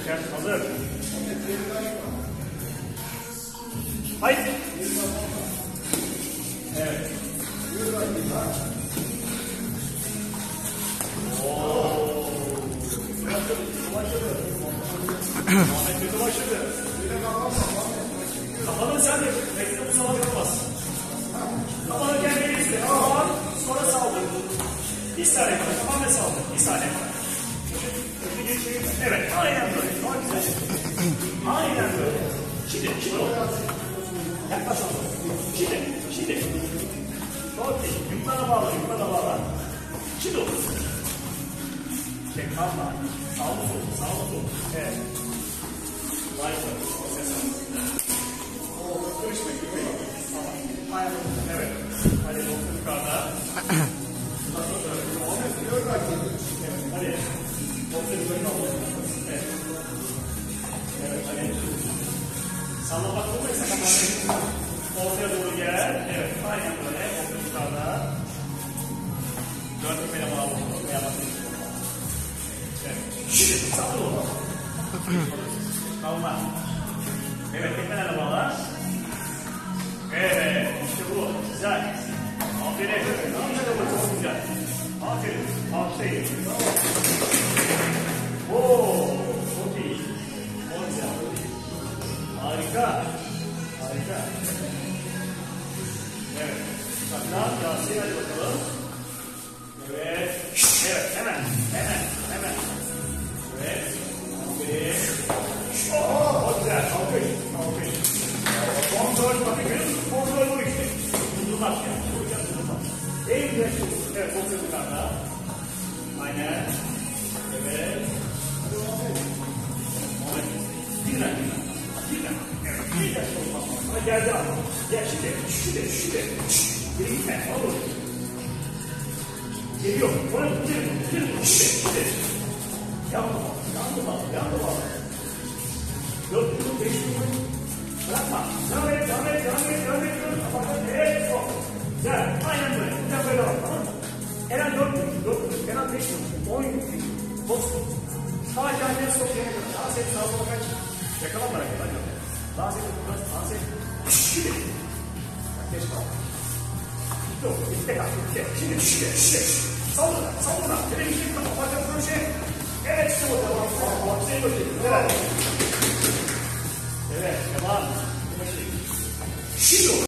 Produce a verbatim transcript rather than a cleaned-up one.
Kent hazır. Haydi. Evet. Ooo. Başladı. Ahmet kötü başladı. Kafanı sen de bekle, bu zaman yapamaz. Kafanı kendine izle. Ama sonra saldır. Bir saniye kadar. Tamamen saldır. Bir saniye kadar. Evet. Aynen böyle. Daha güzel. Aynen böyle. Şimdi. Şimdi o. Yaklaşalım. Şimdi. Şimdi. Çok iyi. Yumruğuna bağla. Yumruğuna bağla. Şimdi olur. Çek kalma. Sağ mı sol? Sağ mı sol? Evet. Vay be. Ses al. Görüşmek üzere. Tamam. Evet. Hadi doktor yukarıda. Evet. Hadi. Doktor yukarıda olsun. Evet. Evet. Hadi. Sallamak olmaysa kapanmayın. Ortaya doğru gel. Evet. Aynen böyle. Doktor yukarıda. Dört tepene bağlı. Veya bakın. Evet. Şimdi sağlı ol. Kalma. Evet. Tepelerle bağla. Evet, işte bu. Güzel. Aferin. Aferin. Çok güzel. Aferin. Aferin. Oo, çok iyi. Çok güzel. Harika. Harika. Evet. Saklan. Yasin, hadi bakalım. Evet. Evet, hemen. Hemen. Hemen. Evet. Aferin. Oo, çok güzel. Aferin. Aferin. Kontrol, bakın görüyor musun? Kontrol bu işte. Durdurmak yani. Duracak, durdurmak. En güzel şey. Evet, kontrol yukarıda. Aynen. Evet. Evet. Bir dakika. Bir dakika. Evet, bir dakika olmaz. Ama geldi ama. Gel şimdi, şimdi, şimdi. Geri gitme, olur. Geliyor. Oraya gidelim, gidelim. Şimdi, şimdi. Yandı bak, yandı bak, yandı bak. Dört yıl, beş yıl. Bırakma. Devam et, devam et, devam et, devam et. Kapatın. Evet, çok. Güzel. Aynen böyle. Güzel böyle bak, tamam mı? Eren dört gün, dört gün. Kenan beş gün. On gün. Dostum. Sadece anneni sok yere kadar. Dans et, sağa sola kaç. Yakalan bırak. Dans et, dans et. Şimdi. Bak, geç kal. Bitti o. Bitti kal. Bitti. Şimdi, şimdi, şimdi. Sallına, sallına. Televizyon kapat. Bakın proje. Evet, işte o. Devam. Bak, seni götürün. Evet. Evet, devam. Şimdi